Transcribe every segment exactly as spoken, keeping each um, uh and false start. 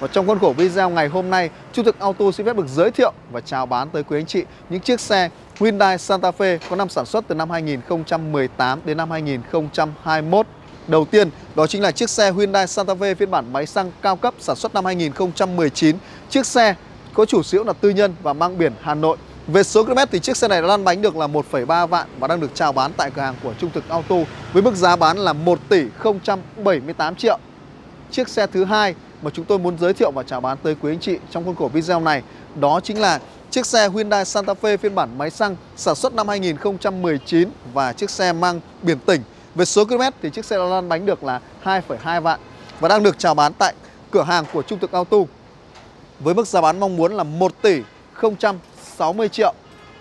Và trong khuôn khổ video ngày hôm nay, Trung Thực Auto xin phép được giới thiệu và chào bán tới quý anh chị những chiếc xe Hyundai Santa Fe có năm sản xuất từ năm hai nghìn không trăm mười tám đến năm hai nghìn không trăm hai mươi mốt. Đầu tiên, đó chính là chiếc xe Hyundai Santa Fe phiên bản máy xăng cao cấp sản xuất năm hai nghìn không trăm mười chín. Chiếc xe có chủ sở hữu là tư nhân và mang biển Hà Nội. Về số km thì chiếc xe này đã lăn bánh được là một phẩy ba vạn và đang được chào bán tại cửa hàng của Trung Thực Auto với mức giá bán là một tỷ không trăm bảy mươi tám triệu. Chiếc xe thứ hai mà chúng tôi muốn giới thiệu và chào bán tới quý anh chị trong khuôn khổ video này, đó chính là chiếc xe Hyundai Santa Fe phiên bản máy xăng sản xuất năm hai nghìn không trăm mười chín và chiếc xe mang biển tỉnh. Về số km thì chiếc xe đã lăn bánh được là hai phẩy hai vạn và đang được chào bán tại cửa hàng của Trung Thực Auto với mức giá bán mong muốn là một tỷ không trăm sáu mươi triệu.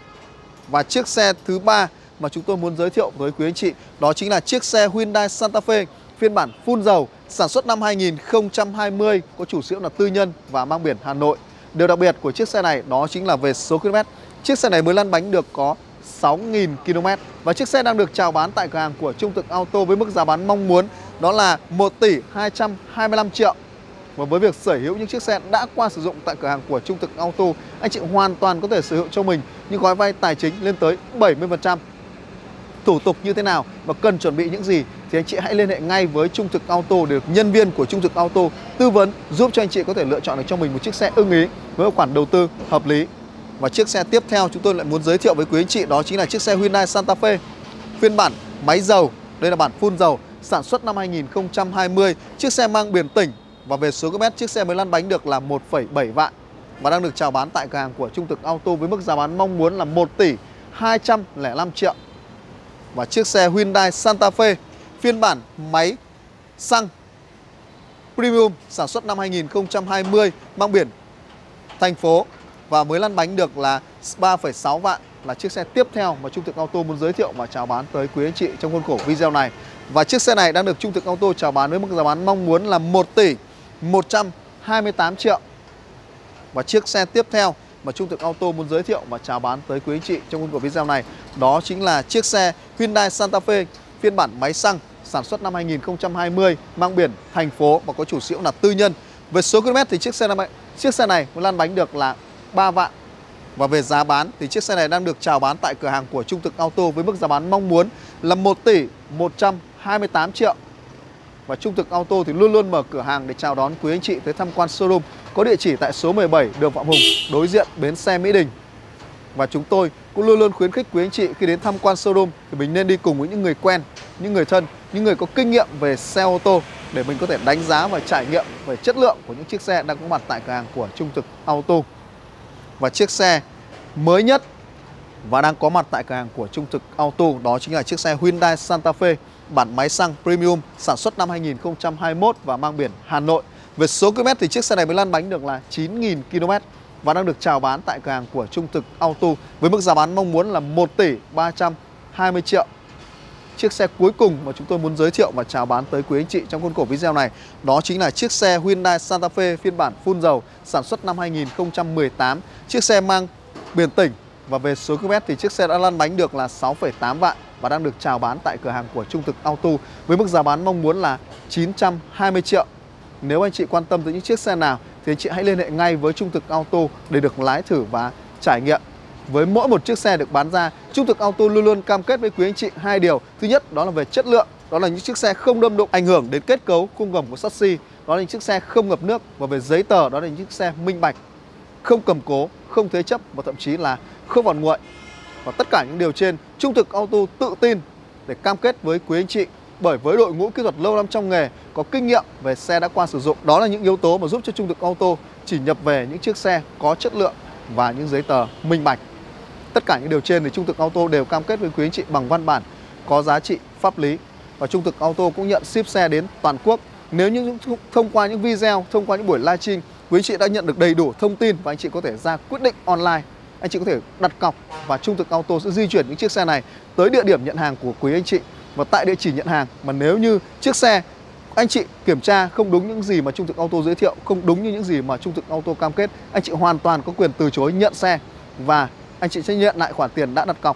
Và chiếc xe thứ ba mà chúng tôi muốn giới thiệu với quý anh chị, đó chính là chiếc xe Hyundai Santa Fe phiên bản full dầu sản xuất năm hai nghìn không trăm hai mươi, có chủ sở hữu là tư nhân và mang biển Hà Nội. Điều đặc biệt của chiếc xe này đó chính là về số km. Chiếc xe này mới lăn bánh được có sáu nghìn ki lô mét và chiếc xe đang được chào bán tại cửa hàng của Trung Thực Auto với mức giá bán mong muốn đó là một tỷ hai trăm hai mươi lăm triệu. Và với việc sở hữu những chiếc xe đã qua sử dụng tại cửa hàng của Trung Thực Auto, anh chị hoàn toàn có thể sở hữu cho mình những gói vay tài chính lên tới bảy mươi phần trăm. Thủ tục như thế nào và cần chuẩn bị những gì thì anh chị hãy liên hệ ngay với Trung Thực Auto để được nhân viên của Trung Thực Auto tư vấn giúp cho anh chị có thể lựa chọn được cho mình một chiếc xe ưng ý với một khoản đầu tư hợp lý. Và chiếc xe tiếp theo chúng tôi lại muốn giới thiệu với quý anh chị đó chính là chiếc xe Hyundai Santa Fe phiên bản máy dầu. Đây là bản full dầu sản xuất năm hai nghìn không trăm hai mươi. Chiếc xe mang biển tỉnh và về số km chiếc xe mới lăn bánh được là một phẩy bảy vạn và đang được chào bán tại cửa hàng của Trung Thực Auto với mức giá bán mong muốn là một tỷ hai trăm lẻ năm triệu. Và chiếc xe Hyundai Santa Fe phiên bản máy xăng Premium sản xuất năm hai nghìn không trăm hai mươi, mang biển thành phố và mới lăn bánh được là ba phẩy sáu vạn là chiếc xe tiếp theo mà Trung Thực Auto muốn giới thiệu và chào bán tới quý anh chị trong khuôn khổ video này. Và chiếc xe này đang được Trung Thực Auto chào bán với mức giá bán mong muốn là một tỷ một trăm hai mươi tám triệu. Và chiếc xe tiếp theo mà Trung Thực Auto muốn giới thiệu và chào bán tới quý anh chị trong khuôn khổ video này, đó chính là chiếc xe Hyundai Santa Fe phiên bản máy xăng sản xuất năm hai nghìn không trăm hai mươi, mang biển thành phố và có chủ sở hữu là tư nhân. Về số km thì chiếc xe này, chiếc xe này mới lăn bánh được là ba vạn. Và về giá bán thì chiếc xe này đang được chào bán tại cửa hàng của Trung Thực Auto với mức giá bán mong muốn là một tỷ một trăm hai mươi tám triệu. Và Trung Thực Auto thì luôn luôn mở cửa hàng để chào đón quý anh chị tới tham quan showroom có địa chỉ tại số mười bảy đường Phạm Hùng, đối diện bến xe Mỹ Đình. Và chúng tôi cũng luôn luôn khuyến khích quý anh chị khi đến tham quan showroom thì mình nên đi cùng với những người quen, những người thân, những người có kinh nghiệm về xe ô tô để mình có thể đánh giá và trải nghiệm về chất lượng của những chiếc xe đang có mặt tại cửa hàng của Trung Thực Auto. Và chiếc xe mới nhất và đang có mặt tại cửa hàng của Trung Thực Auto đó chính là chiếc xe Hyundai Santa Fe bản máy xăng Premium sản xuất năm hai nghìn không trăm hai mươi mốt và mang biển Hà Nội. Về số km thì chiếc xe này mới lăn bánh được là chín nghìn ki lô mét và đang được chào bán tại cửa hàng của Trung Thực Auto với mức giá bán mong muốn là một tỷ ba trăm hai mươi triệu. Chiếc xe cuối cùng mà chúng tôi muốn giới thiệu và chào bán tới quý anh chị trong khuôn khổ video này, đó chính là chiếc xe Hyundai Santa Fe phiên bản full dầu sản xuất năm hai nghìn không trăm mười tám. Chiếc xe mang biển tỉnh và về số km thì chiếc xe đã lăn bánh được là sáu phẩy tám vạn và đang được chào bán tại cửa hàng của Trung Thực Auto với mức giá bán mong muốn là chín trăm hai mươi triệu. Nếu anh chị quan tâm tới những chiếc xe nào thì anh chị hãy liên hệ ngay với Trung Thực Auto để được lái thử và trải nghiệm. Với mỗi một chiếc xe được bán ra, Trung Thực Auto luôn luôn cam kết với quý anh chị hai điều. Thứ nhất đó là về chất lượng, đó là những chiếc xe không đâm đụng ảnh hưởng đến kết cấu khung gầm của chassis, đó là những chiếc xe không ngập nước. Và về giấy tờ, đó là những chiếc xe minh bạch, không cầm cố, không thế chấp và thậm chí là không phạt nguội. Và tất cả những điều trên, Trung Thực Auto tự tin để cam kết với quý anh chị, bởi với đội ngũ kỹ thuật lâu năm trong nghề, có kinh nghiệm về xe đã qua sử dụng. Đó là những yếu tố mà giúp cho Trung Thực Auto chỉ nhập về những chiếc xe có chất lượng và những giấy tờ minh bạch. Tất cả những điều trên thì Trung Thực Auto đều cam kết với quý anh chị bằng văn bản có giá trị pháp lý. Và Trung Thực Auto cũng nhận ship xe đến toàn quốc. Nếu như thông qua những video, thông qua những buổi livestream, quý anh chị đã nhận được đầy đủ thông tin và anh chị có thể ra quyết định online. Anh chị có thể đặt cọc và Trung Thực Auto sẽ di chuyển những chiếc xe này tới địa điểm nhận hàng của quý anh chị và tại địa chỉ nhận hàng. Mà nếu như chiếc xe anh chị kiểm tra không đúng những gì mà Trung Thực Auto giới thiệu, không đúng như những gì mà Trung Thực Auto cam kết, anh chị hoàn toàn có quyền từ chối nhận xe và anh chị sẽ nhận lại khoản tiền đã đặt cọc.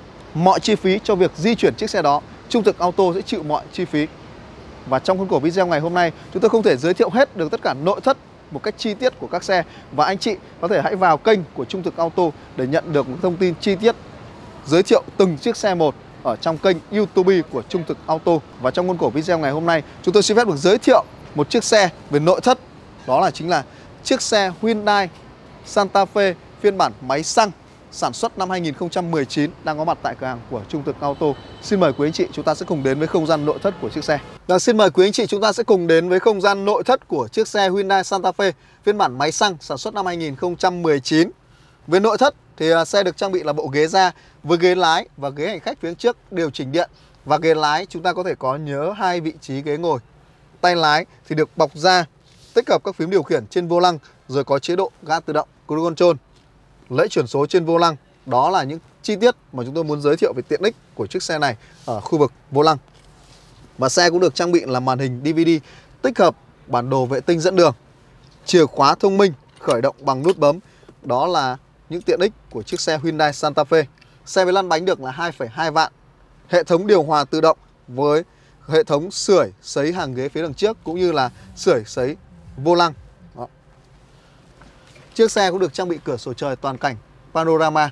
Mọi chi phí cho việc di chuyển chiếc xe đó, Trung Thực Auto sẽ chịu mọi chi phí. Và trong khuôn khổ video ngày hôm nay, chúng tôi không thể giới thiệu hết được tất cả nội thất một cách chi tiết của các xe. Và anh chị có thể hãy vào kênh của Trung Thực Auto để nhận được những thông tin chi tiết giới thiệu từng chiếc xe một ở trong kênh YouTube của Trung Thực Auto. Và trong khuôn khổ video ngày hôm nay, chúng tôi xin phép được giới thiệu một chiếc xe về nội thất. Đó là chính là chiếc xe Hyundai Santa Fe phiên bản máy xăng sản xuất năm hai nghìn không trăm mười chín đang có mặt tại cửa hàng của Trung Thực Auto. Xin mời quý anh chị chúng ta sẽ cùng đến với không gian nội thất của chiếc xe. Và xin mời quý anh chị chúng ta sẽ cùng đến với không gian nội thất của chiếc xe Hyundai Santa Fe phiên bản máy xăng sản xuất năm hai nghìn không trăm mười chín. Về nội thất thì xe được trang bị là bộ ghế da với ghế lái và ghế hành khách phía trước điều chỉnh điện. Và ghế lái chúng ta có thể có nhớ hai vị trí ghế ngồi. Tay lái thì được bọc da, tích hợp các phím điều khiển trên vô lăng, rồi có chế độ ga tự động cruise control, lẫy chuyển số trên vô lăng. Đó là những chi tiết mà chúng tôi muốn giới thiệu về tiện ích của chiếc xe này ở khu vực vô lăng. Và xe cũng được trang bị là màn hình đê vê đê, tích hợp bản đồ vệ tinh dẫn đường, chìa khóa thông minh khởi động bằng nút bấm. Đó là những tiện ích của chiếc xe Hyundai Santa Fe. Xe với lăn bánh được là hai phẩy hai vạn. Hệ thống điều hòa tự động với hệ thống sưởi sấy hàng ghế phía đằng trước cũng như là sưởi sấy vô lăng. Đó. Chiếc xe cũng được trang bị cửa sổ trời toàn cảnh panorama.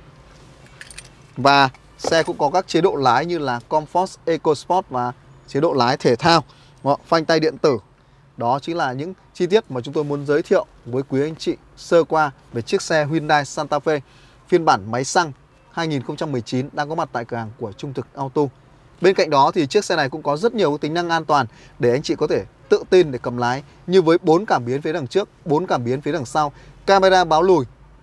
Và xe cũng có các chế độ lái như là Comfort, EcoSport và chế độ lái thể thao. Đó, phanh tay điện tử. Đó chính là những chi tiết mà chúng tôi muốn giới thiệu với quý anh chị sơ qua về chiếc xe Hyundai Santa Fe phiên bản máy xăng hai nghìn không trăm mười chín đang có mặt tại cửa hàng của Trung Thực Auto. Bên cạnh đó thì chiếc xe này cũng có rất nhiều tính năng an toàn để anh chị có thể tự tin để cầm lái, như với bốn cảm biến phía đằng trước, bốn cảm biến phía đằng sau, camera báo lùi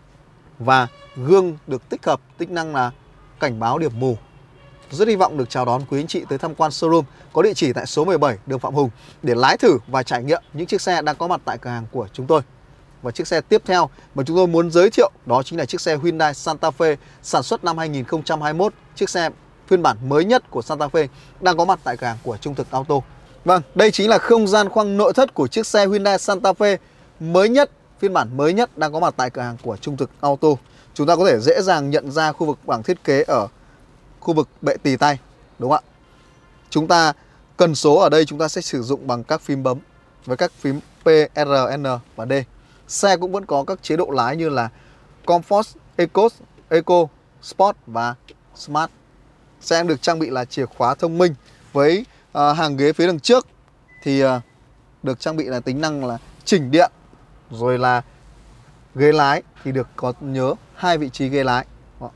và gương được tích hợp tính năng là cảnh báo điểm mù. Rất hy vọng được chào đón quý anh chị tới tham quan showroom có địa chỉ tại số mười bảy đường Phạm Hùng để lái thử và trải nghiệm những chiếc xe đang có mặt tại cửa hàng của chúng tôi. Và chiếc xe tiếp theo mà chúng tôi muốn giới thiệu đó chính là chiếc xe Hyundai Santa Fe sản xuất năm hai nghìn không trăm hai mươi mốt, chiếc xe phiên bản mới nhất của Santa Fe đang có mặt tại cửa hàng của Trung Thực Auto. Vâng, đây chính là không gian khoang nội thất của chiếc xe Hyundai Santa Fe mới nhất, phiên bản mới nhất đang có mặt tại cửa hàng của Trung Thực Auto. Chúng ta có thể dễ dàng nhận ra khu vực bảng thiết kế ở khu vực bệ tì tay, đúng không ạ? Chúng ta cần số ở đây chúng ta sẽ sử dụng bằng các phím bấm với các phím P, R, N và D. Xe cũng vẫn có các chế độ lái như là Comfort, Eco, Eco, Sport và Smart. Xe được trang bị là chìa khóa thông minh với uh, hàng ghế phía đằng trước thì uh, được trang bị là tính năng là chỉnh điện, rồi là ghế lái thì được có nhớ hai vị trí ghế lái. Đó.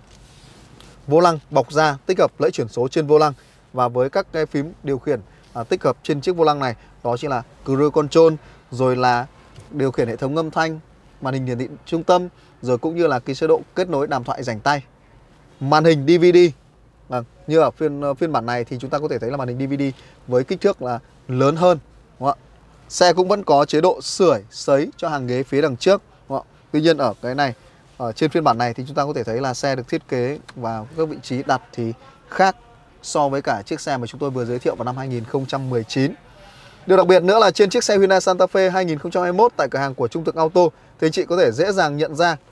Vô lăng bọc da, tích hợp lẫy chuyển số trên vô lăng và với các cái phím điều khiển uh, tích hợp trên chiếc vô lăng này đó chính là cruise control, rồi là điều khiển hệ thống âm thanh, màn hình hiển thị trung tâm, rồi cũng như là cái chế độ kết nối đàm thoại rảnh tay, màn hình đê vê đê. À, như ở phiên phiên bản này thì chúng ta có thể thấy là màn hình đê vê đê với kích thước là lớn hơn, đúng không ạ? Xe cũng vẫn có chế độ sưởi sấy cho hàng ghế phía đằng trước, đúng không ạ? Tuy nhiên ở cái này, ở trên phiên bản này thì chúng ta có thể thấy là xe được thiết kế và các vị trí đặt thì khác so với cả chiếc xe mà chúng tôi vừa giới thiệu vào năm hai nghìn không trăm mười chín. Điều đặc biệt nữa là trên chiếc xe Hyundai Santa Fe hai nghìn không trăm hai mươi mốt tại cửa hàng của Trung Thực Auto thì anh chị có thể dễ dàng nhận ra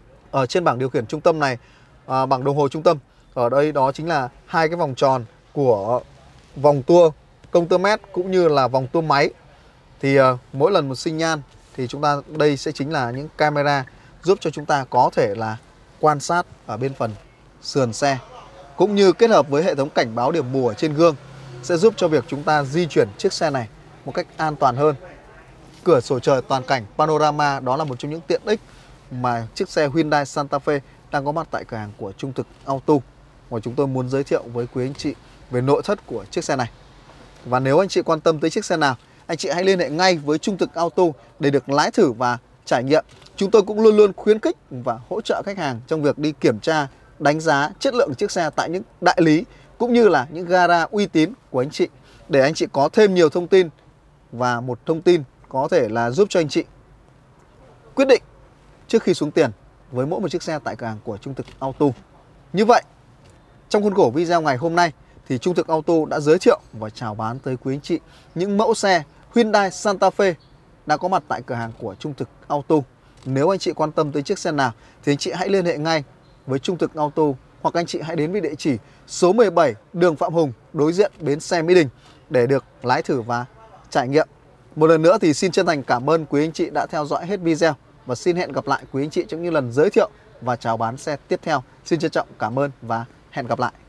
ở trên bảng điều khiển trung tâm này, à, bảng đồng hồ trung tâm, ở đây đó chính là hai cái vòng tròn của vòng tua công tơ mét cũng như là vòng tua máy. Thì uh, mỗi lần một xi nhan thì chúng ta đây sẽ chính là những camera giúp cho chúng ta có thể là quan sát ở bên phần sườn xe, cũng như kết hợp với hệ thống cảnh báo điểm mù ở trên gương sẽ giúp cho việc chúng ta di chuyển chiếc xe này một cách an toàn hơn. Cửa sổ trời toàn cảnh panorama đó là một trong những tiện ích mà chiếc xe Hyundai Santa Fe đang có mặt tại cửa hàng của Trung Thực Auto và chúng tôi muốn giới thiệu với quý anh chị về nội thất của chiếc xe này. Và nếu anh chị quan tâm tới chiếc xe nào, anh chị hãy liên hệ ngay với Trung Thực Auto để được lái thử và trải nghiệm. Chúng tôi cũng luôn luôn khuyến khích và hỗ trợ khách hàng trong việc đi kiểm tra, đánh giá chất lượng chiếc xe tại những đại lý cũng như là những gara uy tín của anh chị, để anh chị có thêm nhiều thông tin và một thông tin có thể là giúp cho anh chị quyết định trước khi xuống tiền với mỗi một chiếc xe tại cửa hàng của Trung Thực Auto. Như vậy, trong khuôn khổ video ngày hôm nay thì Trung Thực Auto đã giới thiệu và chào bán tới quý anh chị những mẫu xe Hyundai Santa Fe đã có mặt tại cửa hàng của Trung Thực Auto. Nếu anh chị quan tâm tới chiếc xe nào thì anh chị hãy liên hệ ngay với Trung Thực Auto, hoặc anh chị hãy đến với địa chỉ số mười bảy đường Phạm Hùng đối diện bến xe Mỹ Đình để được lái thử và trải nghiệm Một lần nữa thì xin chân thành cảm ơn quý anh chị đã theo dõi hết video và xin hẹn gặp lại quý anh chị trong những lần giới thiệu và chào bán xe tiếp theo. Xin trân trọng cảm ơn và hẹn gặp lại.